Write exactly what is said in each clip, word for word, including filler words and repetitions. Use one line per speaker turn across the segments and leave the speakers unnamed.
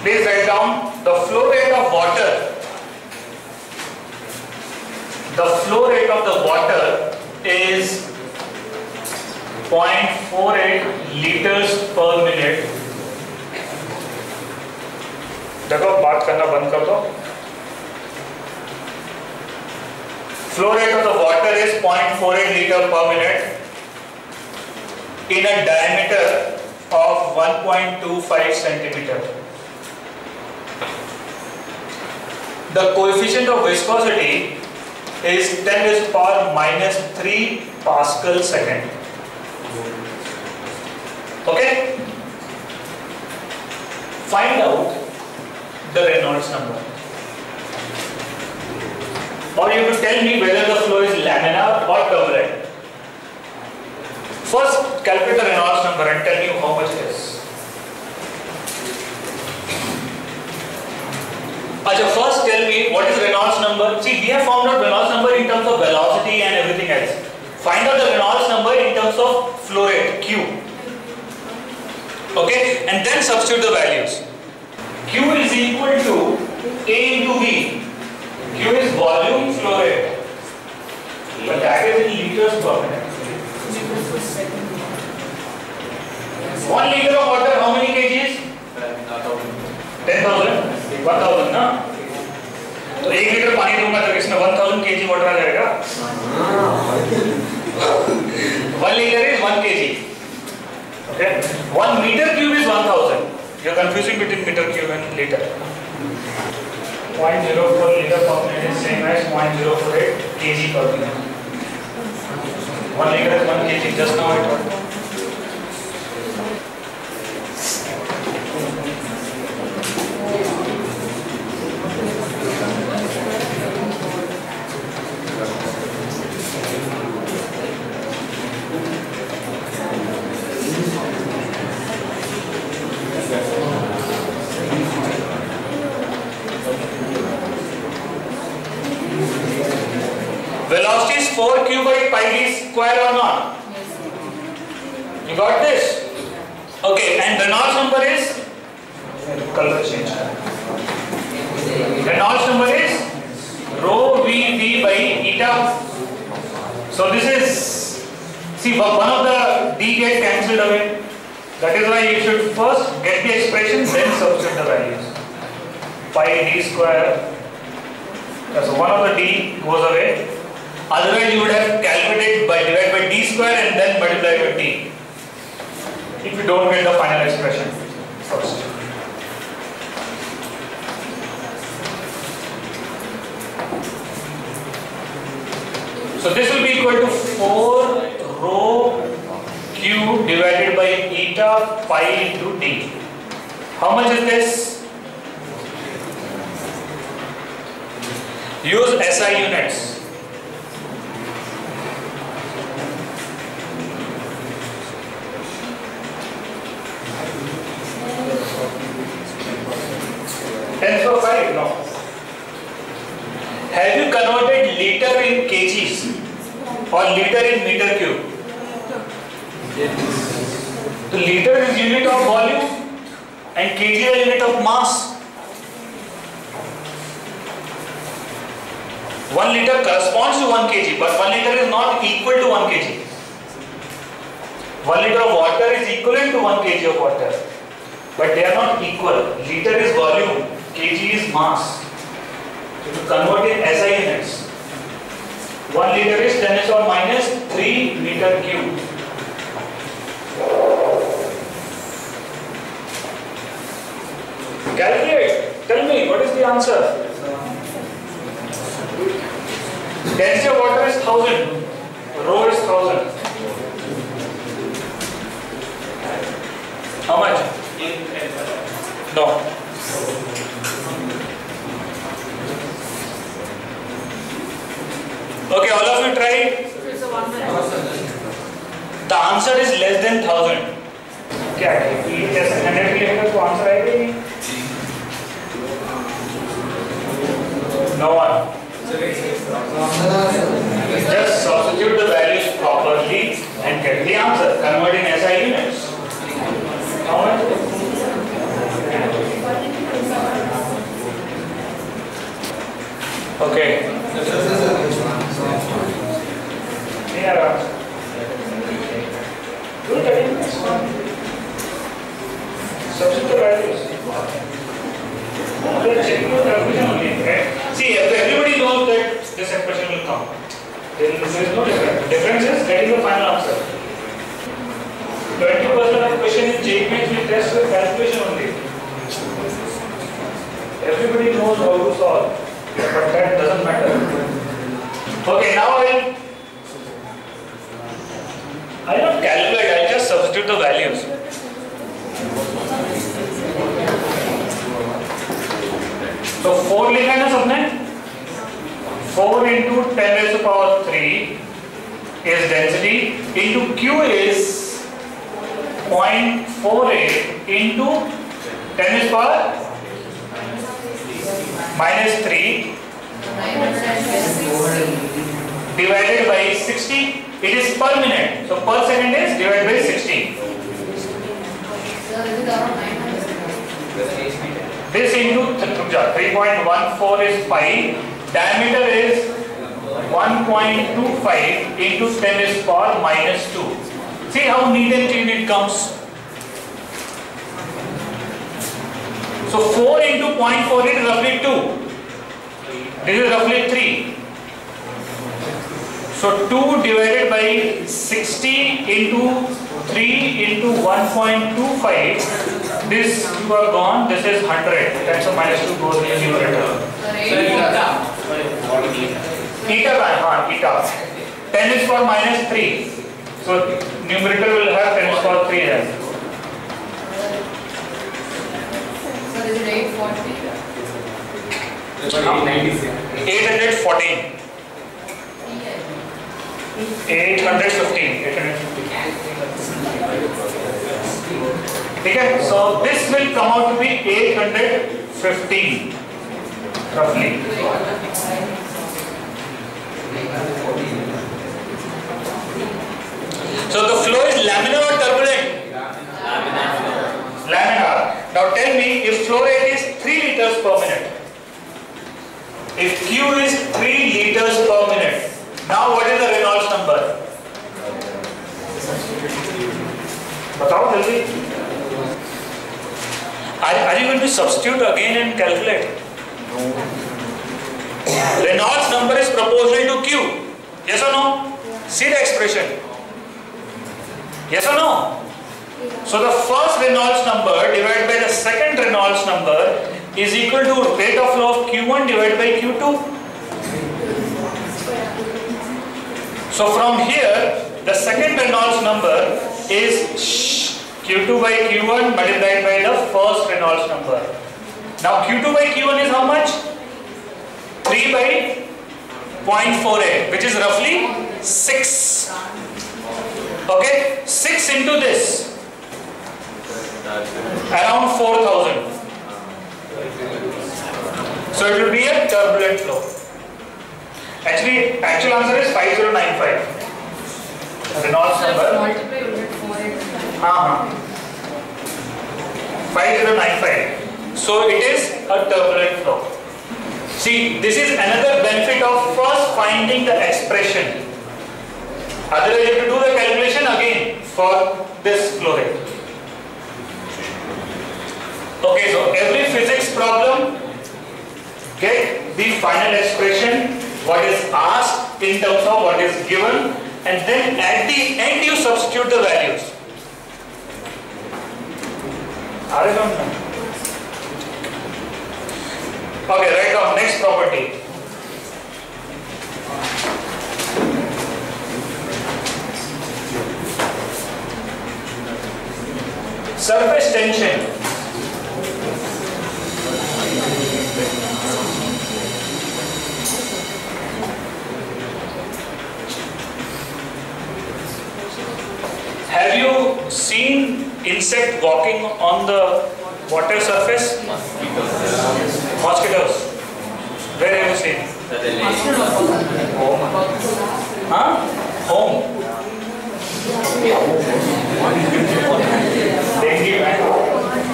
Please write down the flow rate of water. The flow rate of the water is zero point four eight liters per minute. देखो बात करना बंद कर दो. Flow rate of the water is zero point four eight liter per minute in a diameter of one point two five centimeter. The coefficient of viscosity is ten to the power minus three Pascal second. Okay? Find out the Reynolds number. Or you have to tell me whether the flow is laminar or turbulent. First, calculate the Reynolds number and tell me how much it is. Achha, first tell me what is Reynolds number. See, we have found out Reynolds number in terms of velocity and everything else. Find out the Reynolds number in terms of flow rate, Q. Okay, and then substitute the values. Q is equal to A into V. Q is volume flow rate. But that is in liters per minute. One liter of water, how many kgs? ten thousand. one thousand ना? तो एक litre पानी दूंगा तो इसमें one thousand kg water आ जाएगा. One liter is one kg. Okay. One meter cube is one thousand. You are confusing between meter cube and liter. zero point zero four liter per minute is same as zero point zero four eight kg per minute. One liter is one kg. Just now I told. Velocity is four q by pi d square or not? Yes. You got this? Okay, and Reynolds number is? Color change. Reynolds number is rho v v by eta. So this is, see, one of the d get cancelled away. That is why you should first get the expression, then substitute the values. Pi d square. So one of the d goes away. Otherwise you would have calculated by divide by d square and then multiply by d. If you don't get the final expression first. So this will be equal to four rho q divided by eta pi into d. How much is this? Use S I units. ten to the five, no. Have you converted liter in kgs or liter in meter cube? So liter is unit of volume and kg is unit of mass. One liter corresponds to one kg, but one liter is not equal to one kg. One liter of water is equivalent to one kg of water, but they are not equal. Liter is volume. Kg is mass. So to convert in S I units, one liter is ten to the power minus three meter cube. Calculate. Tell me what is the answer. Density of water is thousand. Rho is thousand. How much? No. Okay, all of you try. The answer is less than thousand. क्या है? ये जैसे hundred के लिए तो answer आएगा ही नहीं. No one. Just substitute the values properly and get the answer. Convert in S I units. How much? Okay. Yeah. Do it again. Substitute the values. We are checking the calculation only, right? See, everybody knows that this expression will come. There is no difference. The difference is getting the final answer. twenty percent of question in J E E Mains will test with calculation only. Everybody knows how to solve, but that doesn't matter. Okay, now I'll I'll not calculate, I'll just substitute the values. So four लिखा है ना सबने? four into ten raised to power three is density into Q is zero point four eight into ten raised to power minus three divided by sixty. It is per minute. So per second is divided by sixty. This into three point one four is pi. Diameter is one point two five into ten is power minus two. See how neat and clean it comes. So four into zero point four eight is roughly two. This is roughly three. So two divided by sixty into three into one point two five. This two are gone. This is one hundred. That's a minus two goes in the numerator. Eta, हाँ, eta. ten is for minus three. So numerator will have ten is for three then.
So this is eight forty.
eight hundred fourteen. eight hundred fifteen. eight hundred fifteen. Okay, so this will come out to be eight hundred fifteen roughly. So the flow is laminar or turbulent? Laminar. Now tell me, if flow rate is three liters per minute, if Q is three liters per minute, now what is the Reynolds number? बताओ जल्दी. Are, are you going to substitute again and calculate? No. Reynolds number is proportional to Q. Yes or no? See the expression. Yes or no? So the first Reynolds number divided by the second Reynolds number is equal to rate of flow of Q one divided by Q two. So from here, the second Reynolds number is Q two by Q one multiplied by the first Reynolds number. Now Q two by Q one is how much? three by zero point four eight, which is roughly six. Okay, six into this, around four thousand. So it will be a turbulent flow. Actually, actual answer is five thousand ninety-five. Reynolds number. Uh-huh. five thousand ninety-five. So it is a turbulent flow. See, this is another benefit of first finding the expression. Otherwise, you have to do the calculation again for this flow rate. Okay, so every physics problem, get the final expression, what is asked in terms of what is given, and then at the end you substitute the values. Are you done? Okay, write down next property. Surface tension. Have you seen insect walking on the water surface? Mosquitoes. Where have you seen? Home. Huh? Home. Dengue, man.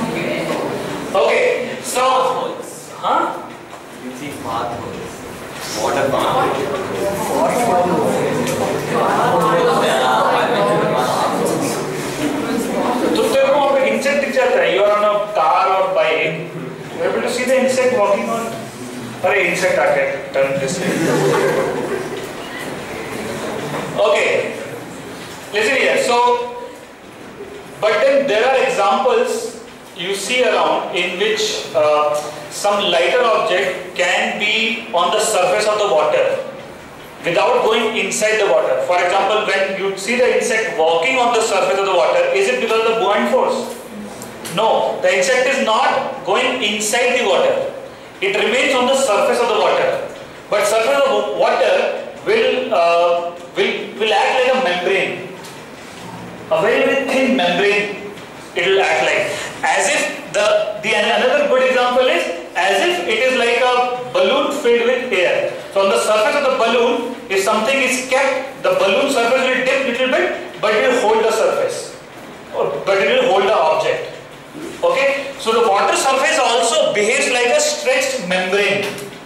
Okay, so, huh?
You see pathways.
तो तेरे को अब insect दिख जाता है. You are on a car or bike. You are able to see the insect walking on. अरे insect आ गया. Turn this way. Okay. Listen here. So, but then there are examples you see around in which uh, some lighter object can be on the surface of the water without going inside the water. For example, when you see the insect walking on the surface of the water, is it because of the buoyant force? No, the insect is not going inside the water. It remains on the surface of the water. But surface of the water will uh, will will act like a membrane. A very very thin membrane. It will act like, as if the the another good example is as if it is like a balloon filled with air. So on the surface of the balloon, if something is kept, the balloon surface will dip little bit, but it will hold the surface, or but it will hold the object. Okay. So the water surface also behaves like a stretched membrane.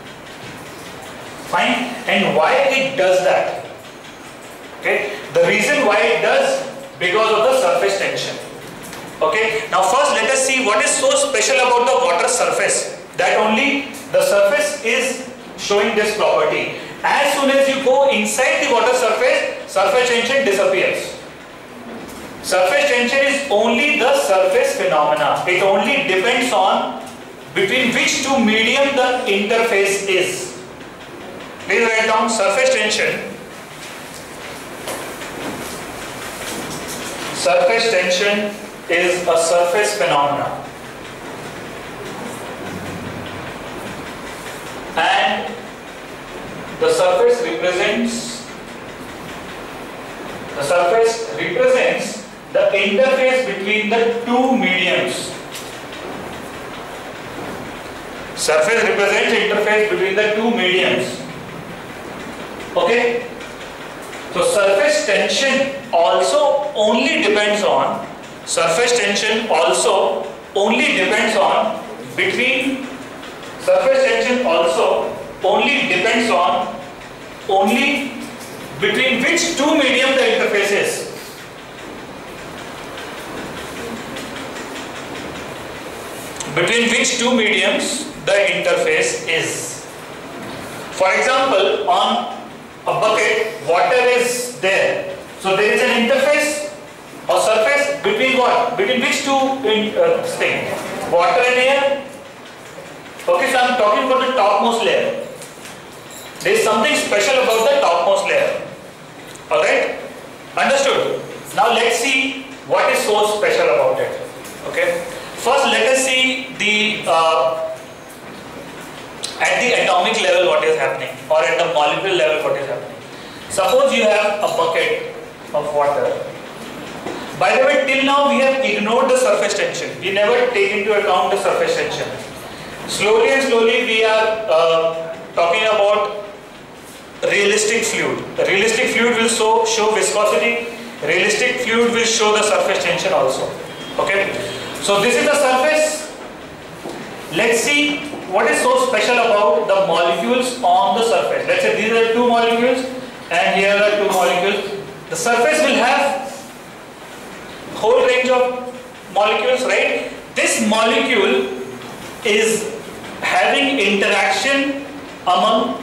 Fine. And why it does that? Okay. The reason why it does, because of the surface tension. Okay. Now first let us see what is so special about the water surface, that only the surface is showing this property. As soon as you go inside the water surface, surface tension disappears. Surface tension is only the surface phenomena. It only depends on between which two medium the interface is. Please write down surface tension. Surface tension is a surface phenomena, and the surface represents the surface represents the interface between the two mediums. Surface represents interface between the two mediums. Okay. So surface tension also only depends on surface tension also only depends on between surface tension also only depends on only between which two medium the interface is. Between which two mediums the interface is. For example, on a bucket, water is there. So there is an interface or surface between what? Between which two uh, things? Water and air. Okay, so I am talking about the topmost layer. There is something special about the topmost layer. Alright? Understood? Now let's see what is so special about it. Okay? First let us see the uh, at the atomic level what is happening, or at the molecule level what is happening. Suppose you have a bucket of water. By the way, till now we have ignored the surface tension. We never take into account the surface tension. Slowly and slowly we are uh, talking about realistic fluid. The realistic fluid will show, show viscosity. Realistic fluid will show the surface tension also. Okay. So this is the surface. Let's see what is so special about the molecules on the surface. Let's say these are two molecules and here are two molecules. The surface will have whole range of molecules, right? This molecule is having interaction among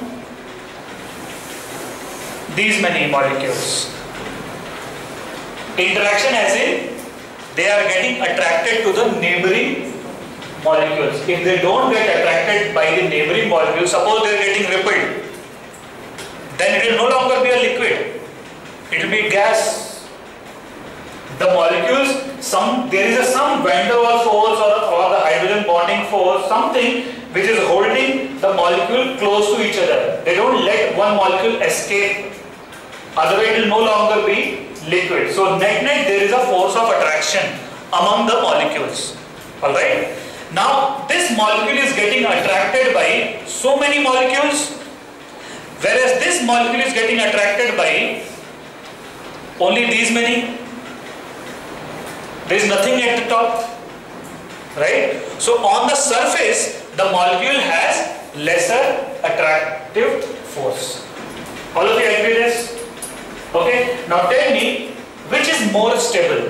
these many molecules. Interaction as in they are getting attracted to the neighboring molecules. If they don't get attracted by the neighboring molecules, suppose they are getting repelled, then it will no longer be a liquid. It will be gas. The molecules, some there is a some van der Waals force or, or the hydrogen bonding force, something which is holding the molecule close to each other. They don't let one molecule escape. Otherwise, it will no longer be liquid. So net net there is a force of attraction among the molecules. Alright. Now this molecule is getting attracted by so many molecules, whereas this molecule is getting attracted by only these many. There is nothing at the top. Right. So on the surface the molecule has lesser attractive force. All of you agree this? Okay. Now tell me, which is more stable?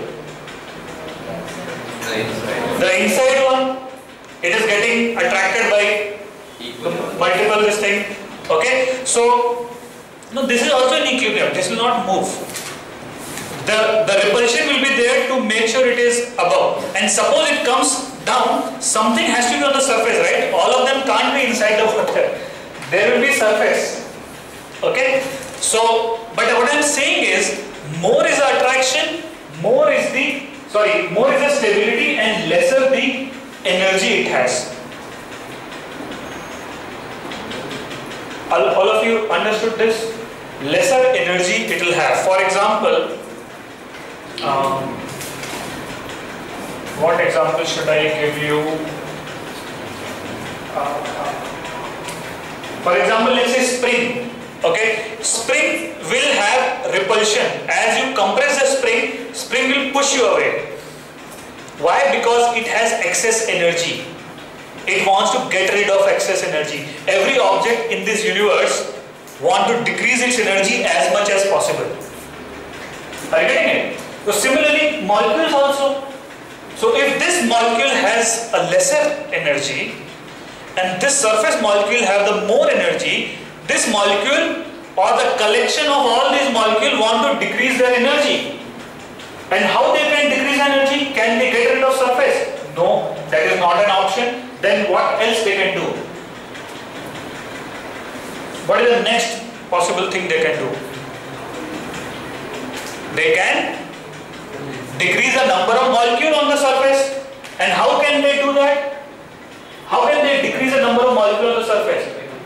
The inside.
The inside one. It is getting attracted by multiple this thing. Okay. So no, this is also in equilibrium. This will not move. The, the repulsion will be there to make sure it is above. And suppose it comes down, something has to be on the surface, right? All of them can't be inside the water. There will be surface. Okay? So, but what I am saying is, more is the attraction, more is the, sorry, more is the stability and lesser the energy it has. All, all of you understood this? Lesser energy it will have. For example, um, what example should I give you? Uh, for example, let's say spring. Okay, spring will have repulsion. As you compress the spring, spring will push you away. Why? Because it has excess energy. It wants to get rid of excess energy. Every object in this universe want to decrease its energy as much as possible. Are you getting it? So similarly, molecules also. So if this molecule has a lesser energy and this surface molecule have the more energy, this molecule or the collection of all these molecules want to decrease their energy. And how they can decrease energy? Can they get rid of surface? No, that is not an option. Then what else they can do? What is the next possible thing they can do? They can decrease the number of molecules on the surface. And how can they do that? How can they decrease the number of molecules on the surface?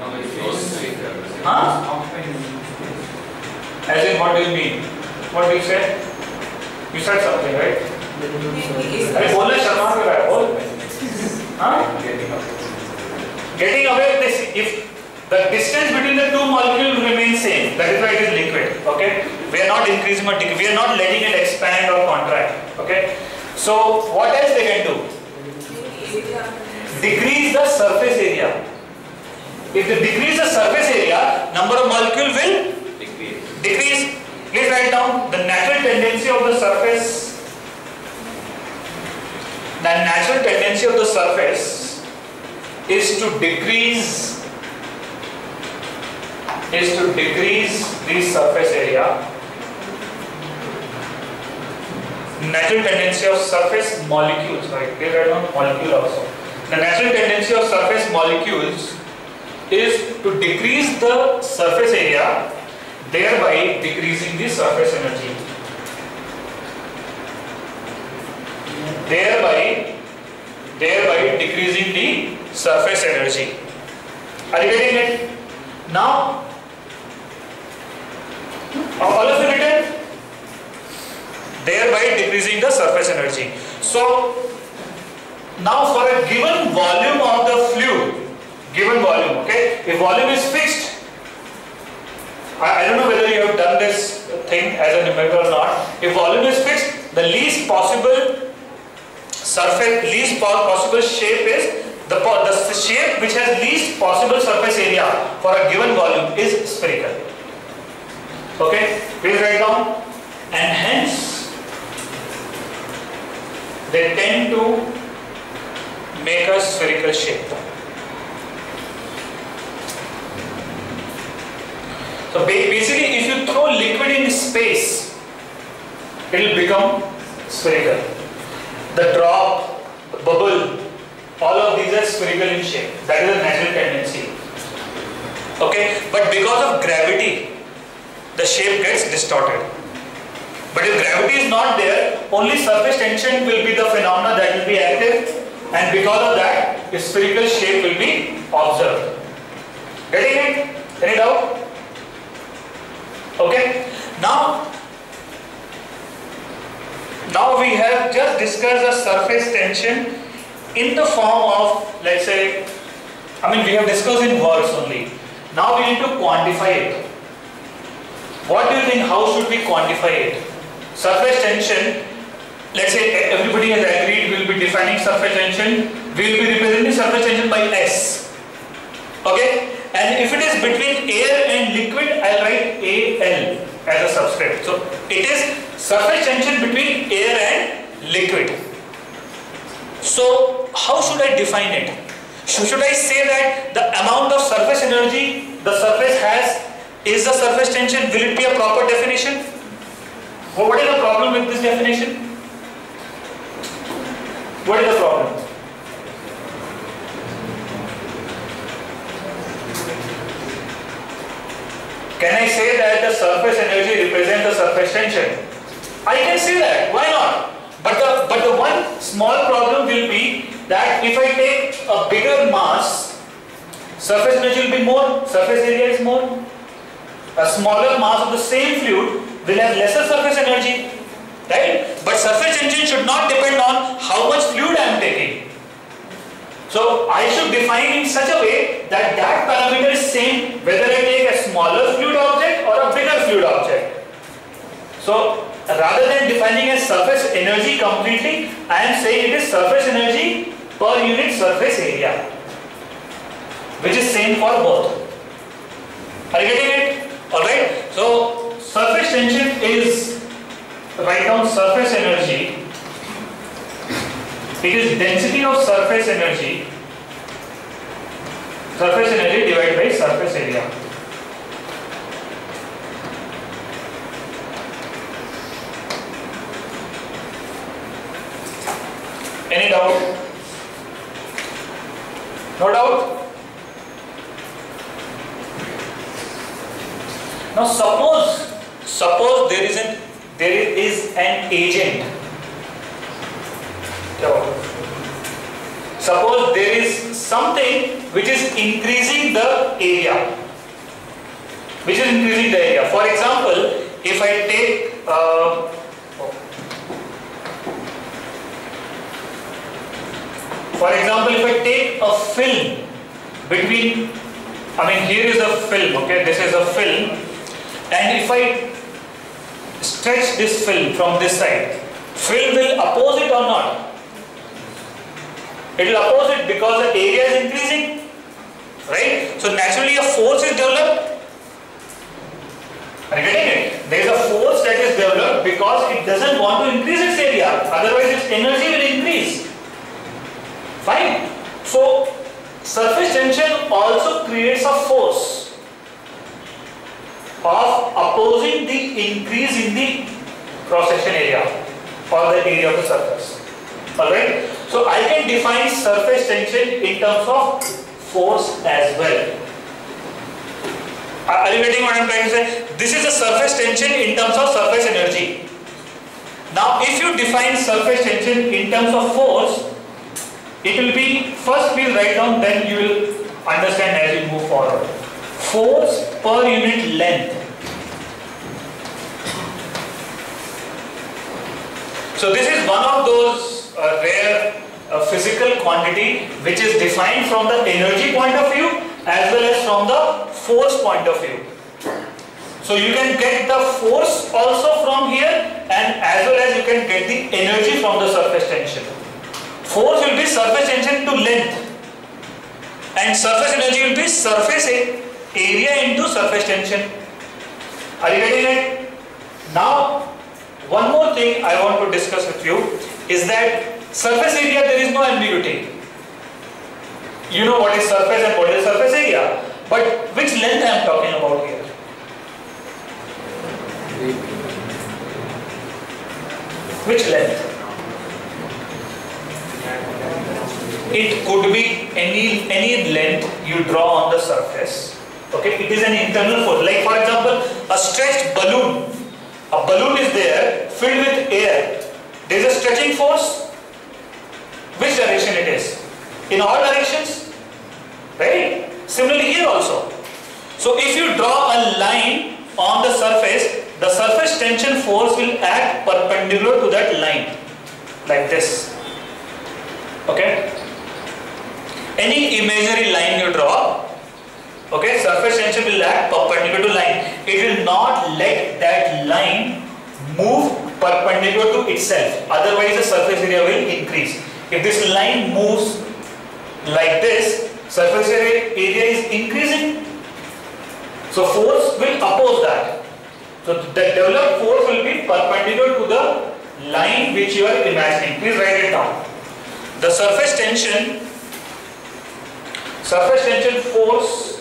Huh? As in, what do you mean? What do you say? You said something, right? अरे बोलना शर्मा क्यों रहा है? बोल. Huh? Getting away this, if the distance between the two molecules remains same, that is why it is liquid. Okay? We are not increasing or decreasing. We are not letting it expand or contract. Okay? So what else they can do? Decrease the surface area. If they decrease the surface area, number of molecules will decrease. Decrease. Please write down the natural tendency of the surface. The natural tendency of the surface is to decrease is to decrease the surface area. Natural tendency of surface molecules, right? Please write down molecule also. The natural tendency of surface molecules is to decrease the surface area, thereby decreasing the surface energy. Thereby, thereby decreasing the surface energy. Are you getting it? Now, all of you written? Thereby decreasing the surface energy. So, now for a given volume of the fluid, given volume, okay? If volume is fixed, I, I don't know whether you have done this thing as a numerator or not. If volume is fixed, the least possible surface, least possible shape is the, the shape which has least possible surface area for a given volume is spherical. Okay, please write down. And hence they tend to make a spherical shape. So basically, if you throw liquid in space, it will become spherical. The drop, the bubble, all of these are spherical in shape. That is a natural tendency. Okay, but because of gravity, the shape gets distorted. But if gravity is not there, only surface tension will be the phenomena that will be active, and because of that, the spherical shape will be observed. Getting it? Any doubt? Okay. Now, now we have just discussed the surface tension in the form of, let's say, I mean we have discussed in words only. Now we need to quantify it. What do you think? How should we quantify it? Surface tension, let's say everybody has agreed we will be defining surface tension. We will be representing surface tension by S. Okay? And if it is between air and liquid, I'll write A L as a subscript. So it is surface tension between air and liquid. So how should I define it? Should I say that the amount of surface energy the surface has is the surface tension? Will it be a proper definition? Well, what is the problem with this definition? What is the problem? Can I say that the surface energy represents the surface tension? I can say that. Why not? But the but the one small problem will be that if I take a bigger mass, surface energy will be more, surface area is more. A smaller mass of the same fluid will have lesser surface energy, right? But surface tension should not depend on how much fluid I am taking. So I should define in such a way that that parameter is same whether I take a smaller fluid object or a bigger fluid object. So rather than defining as surface energy completely, I am saying it is surface energy per unit surface area, which is same for both. Are you getting it? Alright. So surface tension is, write down surface energy. It is density of surface energy, surface energy divided by surface area. Any doubt? No doubt? Now suppose, suppose there is an, there is an agent. Suppose there is something which is increasing the area, which is increasing the area. For example, if I take uh, for example, if I take a film between, I mean here is a film, okay, this is a film, and if I stretch this film from this side, film will oppose it or not? It will oppose it because the area is increasing, right? So naturally a force is developed. Are you getting it? There is a force that is developed because it doesn't want to increase its area, otherwise its energy will increase. Fine. So surface tension also creates a force of opposing the increase in the cross-section area or the area of the surface. Alright? So I can define surface tension in terms of force as well. Are you getting what I am trying to say? This is the surface tension in terms of surface energy. Now if you define surface tension in terms of force, it will be, first we'll write down, then you will understand as you move forward. Force per unit length. So this is one of those uh, rare uh, physical quantity which is defined from the energy point of view as well as from the force point of view. So you can get the force also from here and as well as you can get the energy from the surface tension. Force will be surface tension to length and surface energy will be surface area into surface tension. Are you getting it? Now one more thing I want to discuss with you is that surface area, there is no ambiguity. You know what is surface and what is surface area, but which length I am talking about here? Which length? It could be any any length you draw on the surface. Okay, it is an internal force. Like for example, a stretched balloon. A balloon is there filled with air. There is a stretching force. Which direction it is? In all directions, right? Similarly here also. So if you draw a line on the surface, the surface tension force will act perpendicular to that line, like this. Okay? Any imaginary line you draw, okay, surface tension will act perpendicular to line. It will not let that line move perpendicular to itself. Otherwise the surface area will increase. If this line moves like this, surface area is increasing. So force will oppose that. So the developed force will be perpendicular to the line which you are imagining. Please write it down. The surface tension, surface tension force,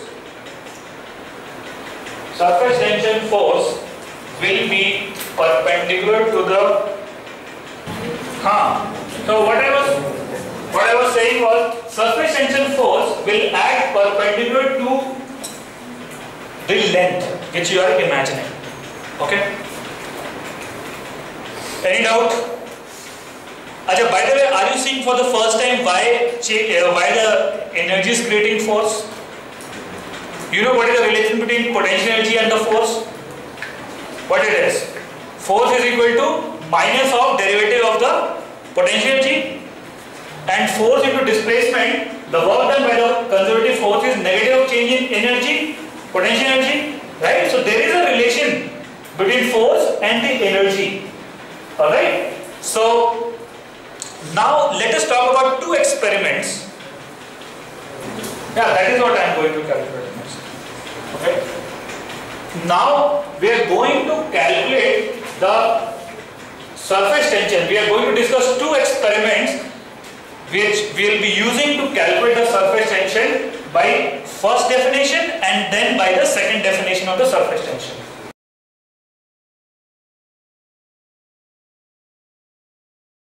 surface tension force will be perpendicular to the, huh. So what I was, what I was saying was, surface tension force will act perpendicular to the length which you are imagining. Okay? Any doubt? Acha, by the way, are you seeing for the first time why, uh, why the energy is creating force? You know what is the relation between potential energy and the force? What it is? Force is equal to minus of derivative of the potential energy, and force into displacement, the work done by the conservative force is negative change in energy, potential energy, right? So there is a relation between force and the energy. Alright? So now let us talk about two experiments. Yeah, that is what I am going to calculate next. Okay? Now we are going to calculate the surface tension. We are going to discuss two experiments which we will be using to calculate the surface tension by first definition and then by the second definition of the surface tension.